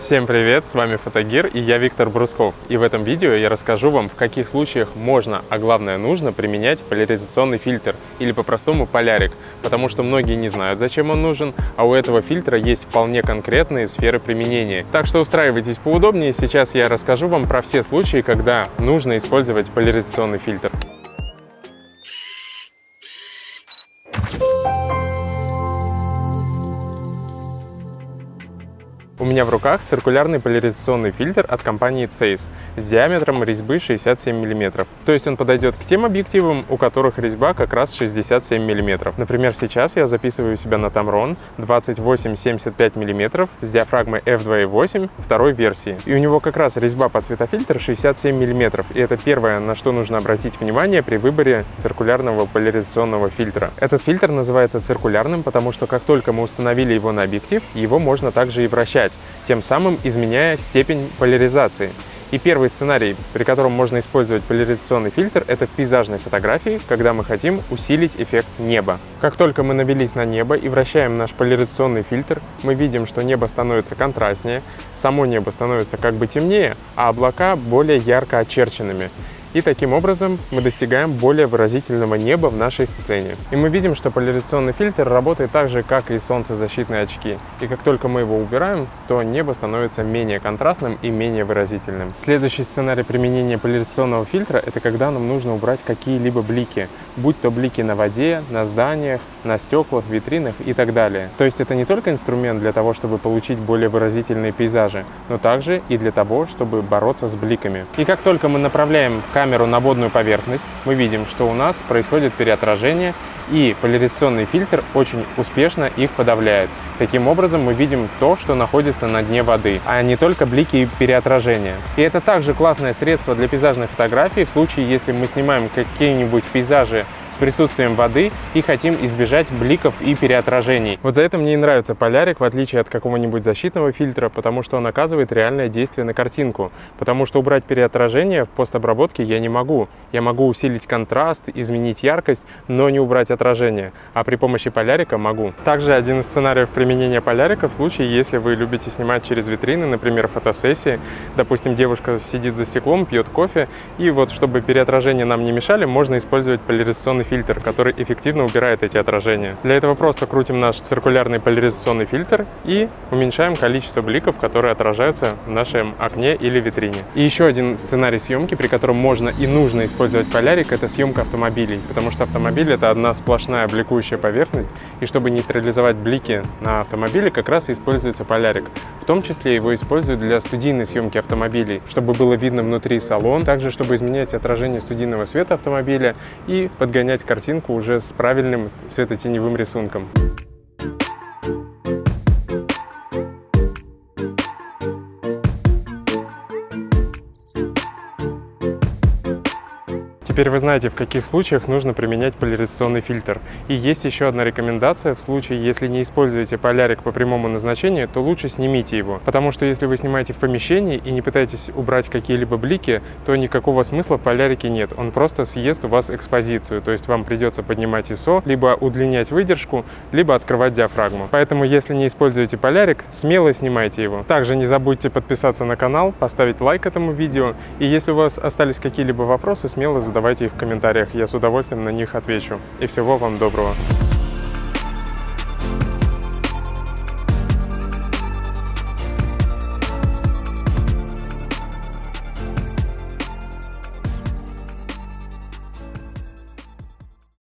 Всем привет, с вами Фотогир и я Виктор Брусков. И в этом видео я расскажу вам, в каких случаях можно, а главное нужно применять поляризационный фильтр или по-простому полярик, потому что многие не знают, зачем он нужен, а у этого фильтра есть вполне конкретные сферы применения. Так что устраивайтесь поудобнее, сейчас я расскажу вам про все случаи, когда нужно использовать поляризационный фильтр. У меня в руках циркулярный поляризационный фильтр от компании Zeiss с диаметром резьбы 67 мм. То есть он подойдет к тем объективам, у которых резьба как раз 67 мм. Например, сейчас я записываю себя на Tamron 28-75 мм с диафрагмой f2.8 второй версии. И у него как раз резьба под светофильтр 67 мм. И это первое, на что нужно обратить внимание при выборе циркулярного поляризационного фильтра. Этот фильтр называется циркулярным, потому что как только мы установили его на объектив, его можно также и вращать, тем самым изменяя степень поляризации. И первый сценарий, при котором можно использовать поляризационный фильтр, это в пейзажной фотографии, когда мы хотим усилить эффект неба. Как только мы навелись на небо и вращаем наш поляризационный фильтр, мы видим, что небо становится контрастнее, само небо становится как бы темнее, а облака более ярко очерченными. И таким образом мы достигаем более выразительного неба в нашей сцене. И мы видим, что поляризационный фильтр работает так же, как и солнцезащитные очки. И как только мы его убираем, то небо становится менее контрастным и менее выразительным. Следующий сценарий применения поляризационного фильтра – это когда нам нужно убрать какие-либо блики, будь то блики на воде, на зданиях, на стеклах, витринах и так далее. То есть это не только инструмент для того, чтобы получить более выразительные пейзажи, но также и для того, чтобы бороться с бликами. И как только мы направляем камеру на водную поверхность, мы видим, что у нас происходит переотражение, и поляризационный фильтр очень успешно их подавляет. Таким образом мы видим то, что находится на дне воды, а не только блики и переотражения. И это также классное средство для пейзажной фотографии в случае, если мы снимаем какие-нибудь пейзажи с присутствием воды и хотим избежать бликов и переотражений. Вот за это мне и нравится полярик, в отличие от какого-нибудь защитного фильтра, потому что он оказывает реальное действие на картинку. Потому что убрать переотражение в постобработке я не могу. Я могу усилить контраст, изменить яркость, но не убрать отражение. А при помощи полярика могу. Также один из сценариев применения полярика в случае, если вы любите снимать через витрины, например, фотосессии. Допустим, девушка сидит за стеклом, пьет кофе, и вот чтобы переотражения нам не мешали, можно использовать поляризационный фильтр, который эффективно убирает эти отражения. Для этого просто крутим наш циркулярный поляризационный фильтр и уменьшаем количество бликов, которые отражаются в нашем окне или витрине. И еще один сценарий съемки, при котором можно и нужно использовать полярик, это съемка автомобилей, потому что автомобиль — это одна сплошная бликующая поверхность, и чтобы нейтрализовать блики на автомобиле, как раз и используется полярик. В том числе его используют для студийной съемки автомобилей, чтобы было видно внутри салон, также чтобы изменять отражение студийного света автомобиля и подгонять картинку уже с правильным светотеневым рисунком. Теперь вы знаете, в каких случаях нужно применять поляризационный фильтр. И есть еще одна рекомендация: в случае, если не используете полярик по прямому назначению, то лучше снимите его. Потому что если вы снимаете в помещении и не пытаетесь убрать какие-либо блики, то никакого смысла в полярике нет. Он просто съест у вас экспозицию. То есть вам придется поднимать ISO, либо удлинять выдержку, либо открывать диафрагму. Поэтому, если не используете полярик, смело снимайте его. Также не забудьте подписаться на канал, поставить лайк этому видео. И если у вас остались какие-либо вопросы, смело задавайте их в комментариях, я с удовольствием на них отвечу. И всего вам доброго!